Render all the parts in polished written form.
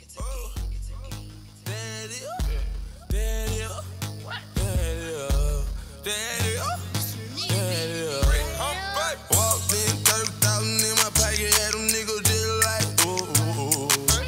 Walked in, 30,000 in my pocket, had them niggas just like, ooh.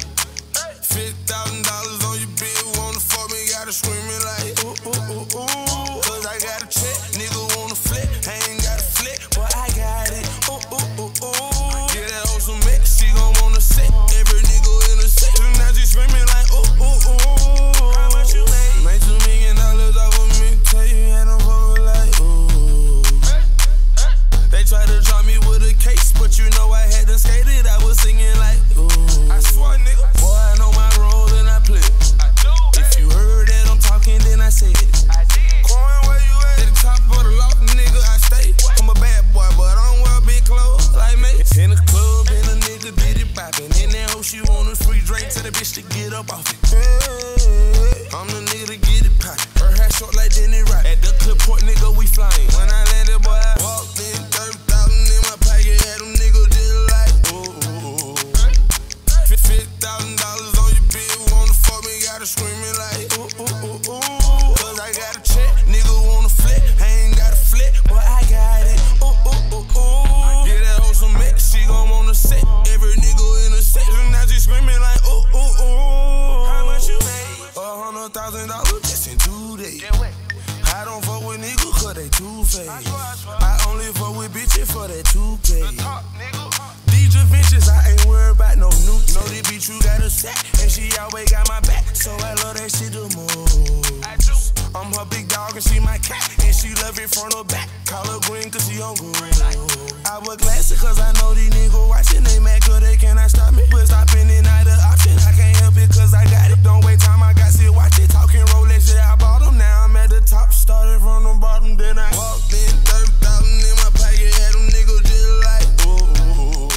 $50,000 on your bill, wanna fuck me, gotta screaming like, ooh. Cause I got a check, nigga wanna flip, I ain't got a flip, but I got it, ooh. Get that hoe some mix, she gon' wanna sit, every nigga in the set, and now she screaming like, ooh. How much you made? Made $2 million off of me, tell you had them fuck like, ooh. They tried to drop me with a case, but you know I had to skate it. I was singing like, ooh. I swear, nigga. Boy, I know my role and I play it. I do. If you heard that I'm talking, then I said it. I did. Quan, where you at? At the top of the loft, nigga, I stay. What? I'm a bad boy, but I don't wear big clothes like me. In the club, and a nigga did it poppin'. In that hoe, she want a free drink, tell the bitch to get up off it. Hey, I'm the nigga to get it poppin'. Her hair short like Denny Rock. At the clip port, nigga, we flyin'. When I landed, boy, I walked in, 30,000 in my pocket, had them niggas just like, ooh. $50,000 on your bill, wanna fuck me, gotta screaming like, ooh. Cause I got a check, nigga wanna flip, I ain't got a flip, but I got it, ooh. Get that hoe some mix, she gon' wanna sit, every nigga in the set, and now she screaming like, ooh. How much you made? $100,000 just in 2 days. I don't fuck with niggas cause they two-faced. I only fuck with bitches for that toupee. These adventures, I ain't worried about no new. Know this bitch you got a sack, and she always got my back, so I love that shit the most. I'm her big dog and she my cat, and she love it front or back. Call her green cause she on good. I wear glasses cause I know these niggas watching. They mad cause they cannot stop me, but stopping it not an option. I can't help it cause I got it. Don't wait time, I got to watch it. Talking Rolex, yeah, I bought them. Now I'm at the top, started from the bottom, then I walked in, 30,000 in my pocket, had them niggas just like, ooh.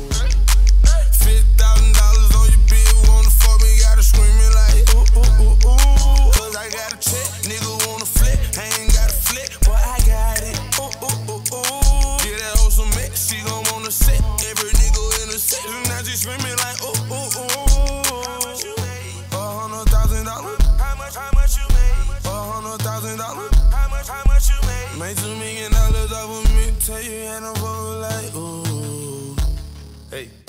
$50,000 on your bill, wanna fuck me, gotta screaming like, ooh. Cause I got a check, nigga wanna flip, I ain't got a flip, but I got it, ooh. Get that hoe some mix, she gon' wanna sit, every nigga in the set, and now she screaming like, ooh. How much you made? $100,000. How much you made? $100,000. How much you made? Made $2 million off of me, tell you had them fuck like, ooh. Hey.